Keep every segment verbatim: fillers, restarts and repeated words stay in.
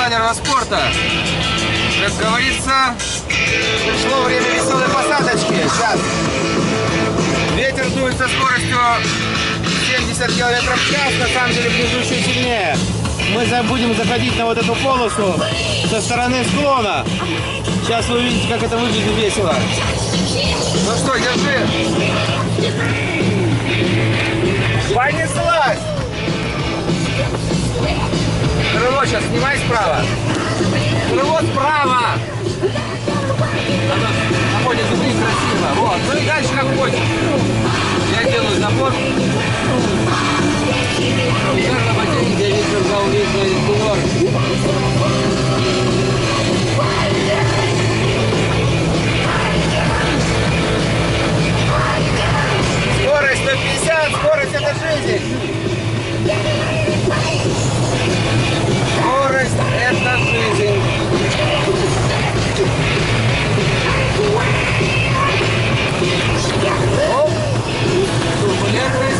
планерного спорта. Как говорится, пришло время веселой посадочки. Сейчас ветер дует со скоростью семьдесят километров в час, на самом деле внизу еще сильнее. Мы будем заходить на вот эту полосу со стороны склона. Сейчас вы увидите, как это выглядит весело. Ну что, держи. Понеслась. Крыло сейчас снимай справа. Крыло справа. Оно на фоне земли красиво. Вот. Ну и дальше как хочешь. Я делаю запор. Удар на ботинке, я ветер взял видно кулор. Скорость сто пятьдесят, скорость это жизнь. Скорость это жизнь. Оп. Турбулентность.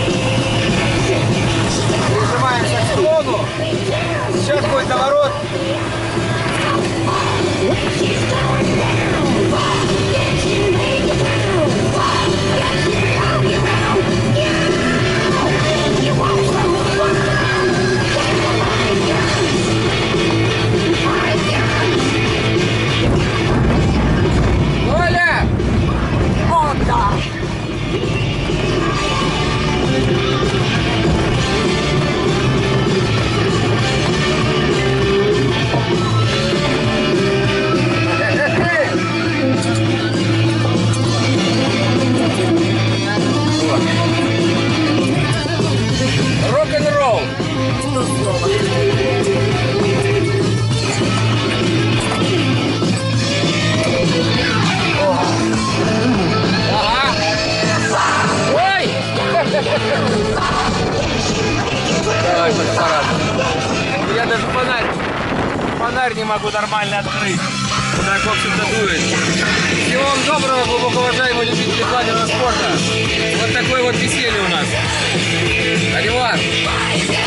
Прижимаемся к склону. Сейчас будет наворот. Оля! О, да! Рок-н-ролл! Ага! Ой! Давай, фотоаппарат. Я даже фонарь, фонарь не могу нормально открыть. Так, в общем-то, дует. Всего вам доброго, глубоко уважаемые любители планерного спорта. Вот такое вот веселье у нас. Аривар.